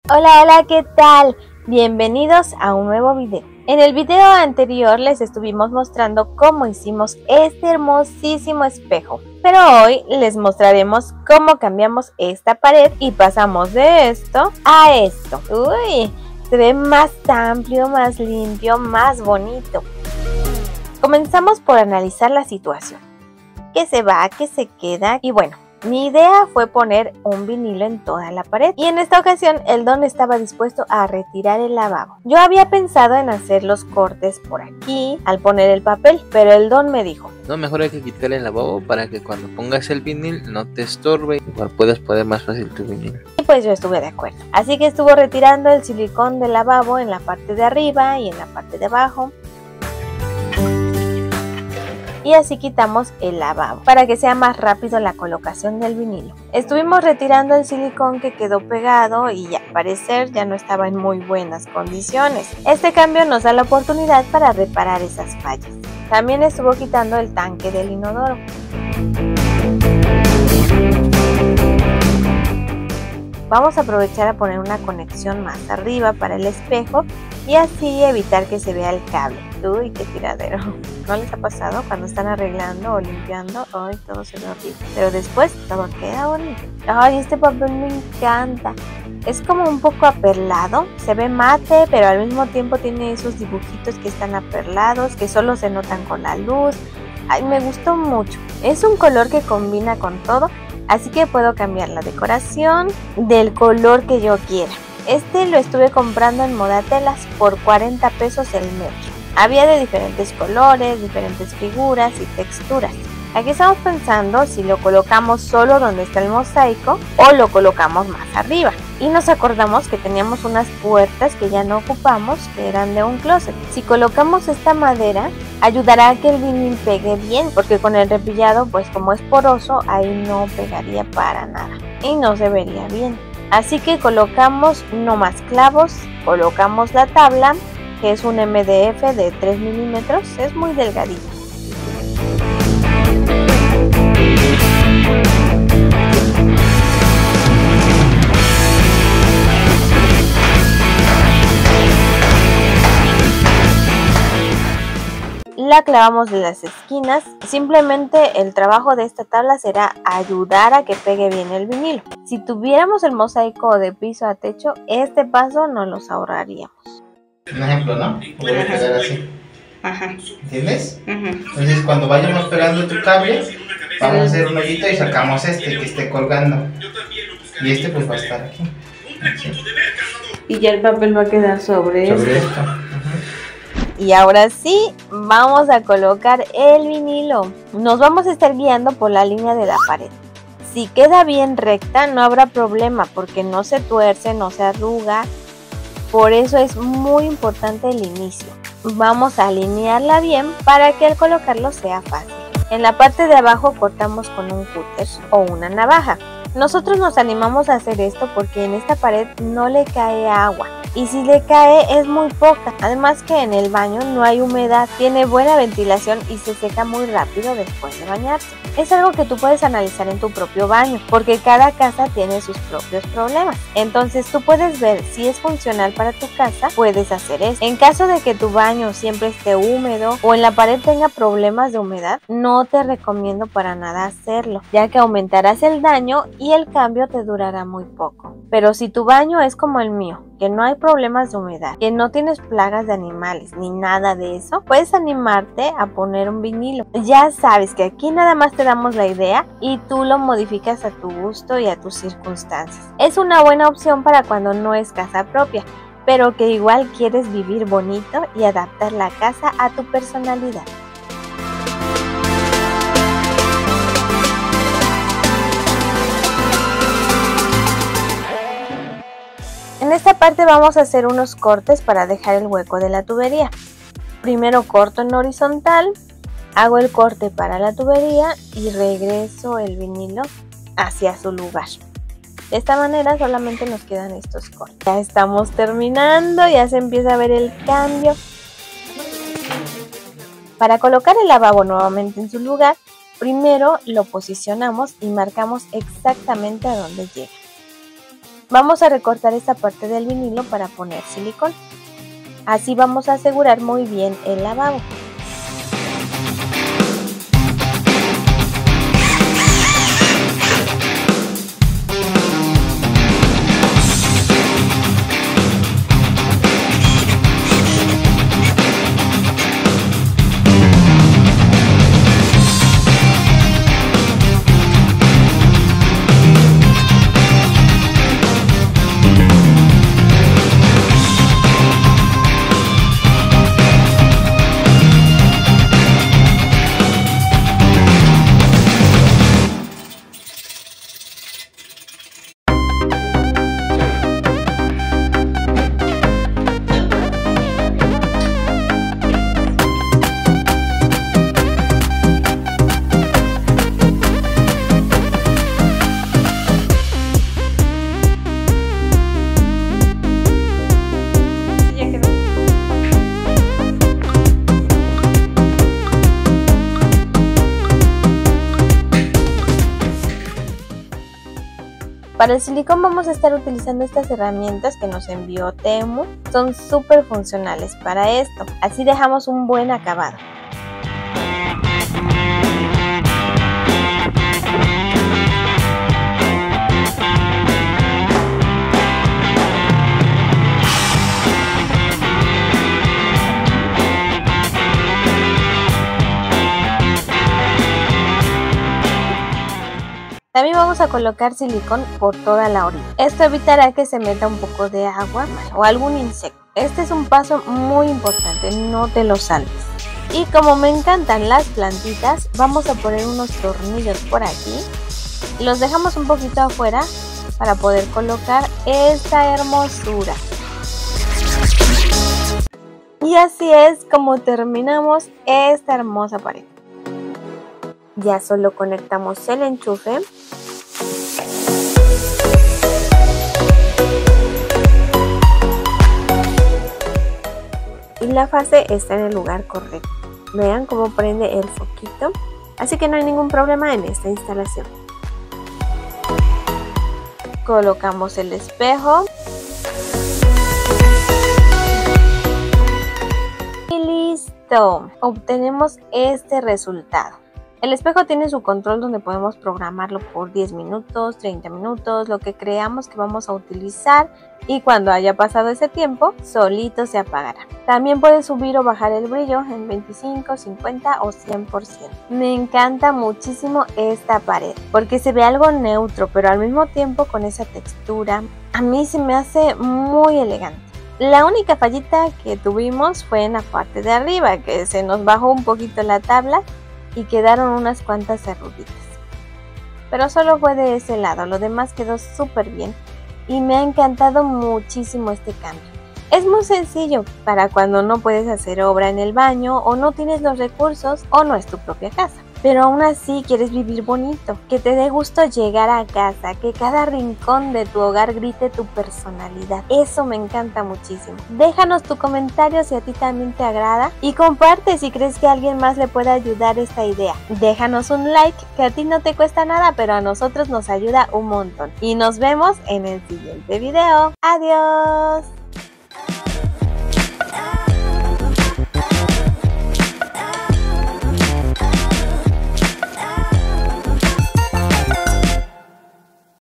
Hola, hola, ¿qué tal? Bienvenidos a un nuevo video. En el video anterior les estuvimos mostrando cómo hicimos este hermosísimo espejo, pero hoy les mostraremos cómo cambiamos esta pared y pasamos de esto a esto. ¡Uy! Se ve más amplio, más limpio, más bonito. Comenzamos por analizar la situación. ¿Qué se va? ¿Qué se queda? Y bueno, mi idea fue poner un vinilo en toda la pared y en esta ocasión el Don estaba dispuesto a retirar el lavabo. Yo había pensado en hacer los cortes por aquí al poner el papel, pero el Don me dijo: no, mejor hay que quitar el lavabo para que cuando pongas el vinil no te estorbe, igual puedes poner más fácil tu vinil. Y pues yo estuve de acuerdo, así que estuvo retirando el silicón del lavabo en la parte de arriba y en la parte de abajo. Y así quitamos el lavabo para que sea más rápido la colocación del vinilo. Estuvimos retirando el silicón que quedó pegado y al parecer ya no estaba en muy buenas condiciones. Este cambio nos da la oportunidad para reparar esas fallas. También estuvo quitando el tanque del inodoro. Vamos a aprovechar a poner una conexión más arriba para el espejo y así evitar que se vea el cable. Uy, qué tiradero. ¿No les ha pasado cuando están arreglando o limpiando? Ay, todo se ve horrible. Pero después todo queda bonito. Ay, este papel me encanta. Es como un poco aperlado. Se ve mate, pero al mismo tiempo tiene esos dibujitos que están aperlados, que solo se notan con la luz. Ay, me gustó mucho. Es un color que combina con todo. Así que puedo cambiar la decoración del color que yo quiera. Este lo estuve comprando en Modatelas por 40 pesos el metro. Había de diferentes colores, diferentes figuras y texturas. Aquí estamos pensando si lo colocamos solo donde está el mosaico o lo colocamos más arriba. Y nos acordamos que teníamos unas puertas que ya no ocupamos, que eran de un closet. Si colocamos esta madera, ayudará a que el vinil pegue bien, porque con el repillado, pues como es poroso, ahí no pegaría para nada y no se vería bien. Así que colocamos no más clavos, colocamos la tabla, que es un MDF de 3 milímetros, es muy delgadito. La clavamos de las esquinas. Simplemente el trabajo de esta tabla será ayudar a que pegue bien el vinilo. Si tuviéramos el mosaico de piso a techo, este paso nos los ahorraríamos. Un ejemplo, ¿no? Voy a pegar así. Ajá. ¿Entiendes? Ajá. Entonces cuando vayamos pegando tu cable, vamos a hacer un hoyito y sacamos este que esté colgando. Y este pues va a estar aquí. Así. Y ya el papel va a quedar sobre esto. Y ahora sí, vamos a colocar el vinilo. Nos vamos a estar guiando por la línea de la pared. Si queda bien recta, no habrá problema porque no se tuerce, no se arruga. Por eso es muy importante el inicio. Vamos a alinearla bien para que al colocarlo sea fácil. En la parte de abajo cortamos con un cúter o una navaja. Nosotros nos animamos a hacer esto porque en esta pared no le cae agua. Y si le cae es muy poca, además que en el baño no hay humedad, tiene buena ventilación y se seca muy rápido después de bañarse. Es algo que tú puedes analizar en tu propio baño, porque cada casa tiene sus propios problemas. Entonces tú puedes ver si es funcional para tu casa, puedes hacer eso. En caso de que tu baño siempre esté húmedo o en la pared tenga problemas de humedad, no te recomiendo para nada hacerlo, ya que aumentarás el daño y el cambio te durará muy poco. Pero si tu baño es como el mío, que no hay problemas de humedad, que no tienes plagas de animales ni nada de eso, puedes animarte a poner un vinilo. Ya sabes que aquí nada más te damos la idea y tú lo modificas a tu gusto y a tus circunstancias. Es una buena opción para cuando no es casa propia, pero que igual quieres vivir bonito y adaptar la casa a tu personalidad. En esta parte vamos a hacer unos cortes para dejar el hueco de la tubería. Primero corto en horizontal, hago el corte para la tubería y regreso el vinilo hacia su lugar. De esta manera solamente nos quedan estos cortes. Ya estamos terminando, ya se empieza a ver el cambio. Para colocar el lavabo nuevamente en su lugar, primero lo posicionamos y marcamos exactamente a dónde llega. Vamos a recortar esta parte del vinilo para poner silicón. Así vamos a asegurar muy bien el lavado. Para el silicón vamos a estar utilizando estas herramientas que nos envió Temu. Son súper funcionales para esto. Así dejamos un buen acabado. También vamos a colocar silicón por toda la orilla. Esto evitará que se meta un poco de agua o algún insecto. Este es un paso muy importante, no te lo saltes. Y como me encantan las plantitas, vamos a poner unos tornillos por aquí. Los dejamos un poquito afuera para poder colocar esta hermosura. Y así es como terminamos esta hermosa pared. Ya solo conectamos el enchufe. Y la fase está en el lugar correcto. Vean cómo prende el foquito. Así que no hay ningún problema en esta instalación. Colocamos el espejo. Y listo. Obtenemos este resultado. El espejo tiene su control donde podemos programarlo por 10 minutos, 30 minutos, lo que creamos que vamos a utilizar, y cuando haya pasado ese tiempo, solito se apagará. También puedes subir o bajar el brillo en 25, 50 o 100%. Me encanta muchísimo esta pared porque se ve algo neutro, pero al mismo tiempo con esa textura. A mí se me hace muy elegante. La única fallita que tuvimos fue en la parte de arriba, que se nos bajó un poquito la tabla y quedaron unas cuantas arruguitas. Pero solo fue de ese lado, lo demás quedó súper bien y me ha encantado muchísimo este cambio. Es muy sencillo para cuando no puedes hacer obra en el baño o no tienes los recursos o no es tu propia casa. Pero aún así quieres vivir bonito, que te dé gusto llegar a casa, que cada rincón de tu hogar grite tu personalidad. Eso me encanta muchísimo. Déjanos tu comentario si a ti también te agrada y comparte si crees que a alguien más le puede ayudar esta idea. Déjanos un like, que a ti no te cuesta nada, pero a nosotros nos ayuda un montón. Y nos vemos en el siguiente video. ¡Adiós!